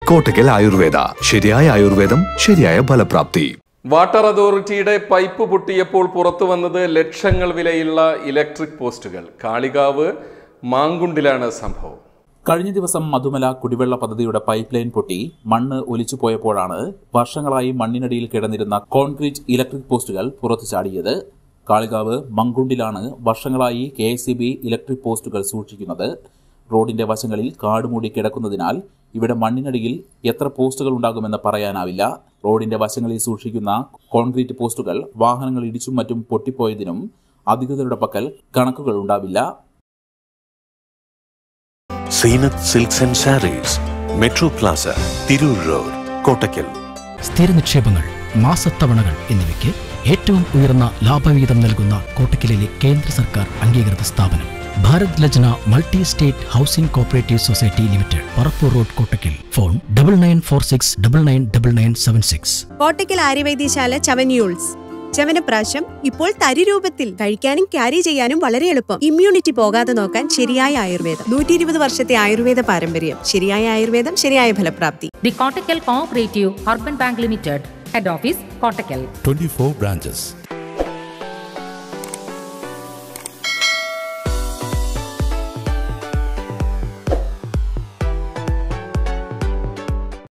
കോട്ടക്കൽ ആയുർവേദ. ശരിയായ ആയുർവേദം, ശരിയായ ഫലപ്രാപ്തി. വാട്ടർ അതോറിറ്റിയുടെ പൈപ്പ് പൊട്ടിയപ്പോൾ പുറത്തു വന്നത് ലക്ഷങ്ങൾ വിലയുള്ള ഇലക്ട്രിക് പോസ്റ്റുകൾ. കാളികാവ് മാങ്കുണ്ടിലാണ് സംഭവം. കഴിഞ്ഞ ദിവസം മധുമല കുടിവെള്ള പദ്ധതിയുടെ പൈപ്പ് ലൈൻ പൊട്ടി മണ്ണ് ഒലിച്ചുപോയപ്പോഴാണ് വർഷങ്ങളായി മണ്ണിനടിയിൽ കിടന്നിരുന്ന കോൺക്രീറ്റ് ഇലക്ട്രിക് പോസ്റ്റുകൾ പുറത്തു ചാടിയത്. കാളികാവ് മങ്കുണ്ടിലാണ് വർഷങ്ങളായി KSEB ഇലക്ട്രിക് പോസ്റ്റുകൾ സൂക്ഷിക്കുന്നത്. റോഡിന്റെ വശങ്ങളിൽ കാടുമൂടി കിടക്കുന്നതിനാൽ ഇവിടെ മണ്ണിനടിയിൽ എത്ര പോസ്റ്റുകൾ ഉണ്ടാകുമെന്ന് പറയാനാവില്ല. റോഡിന്റെ വശങ്ങളിൽ സൂക്ഷിക്കുന്ന കോൺക്രീറ്റ് പോസ്റ്റുകൾ വാഹനങ്ങൾ ഇടിച്ചും മറ്റും പൊട്ടിപ്പോയതിനും അധികൃതരുടെ പക്കൽ കണക്കുകൾ ഉണ്ടാവില്ല. Zeenath silks and sarees, metro plaza, Tirur road, Kottakkal. സ്ഥിര നിക്ഷേപങ്ങൾ, മാസത്തവണകൾ എന്നിവയ്ക്ക് ഏറ്റവും ഉയർന്ന ലാഭവിഹിതം നൽകുന്ന കോട്ടക്കലിലെ കേന്ദ്ര സർക്കാർ അംഗീകൃത സ്ഥാപനം Bharat Lajna multi state housing cooperative society limited, Parappur road, Kottakkal. Phone 9946999976. Kottakkal Aryavaidyasala Chyavanules. ചവനപ്രാശം ഇപ്പോൾ തരി രൂപത്തിൽ. കഴിക്കാനും ക്യാരി ചെയ്യാനും വളരെ എളുപ്പം. ഇമ്മ്യൂണിറ്റി പോകാതെ നോക്കാൻ ശരിയായ ആയുർവേദം. 120 വർഷത്തെ ആയുർവേദ പാരമ്പര്യം. ശരിയായ ആയുർവേദം, ശരിയായ ഫലപ്രാപ്തി. The Kottakkal cooperative urban bank limited, head office Kottakkal. 24 branches.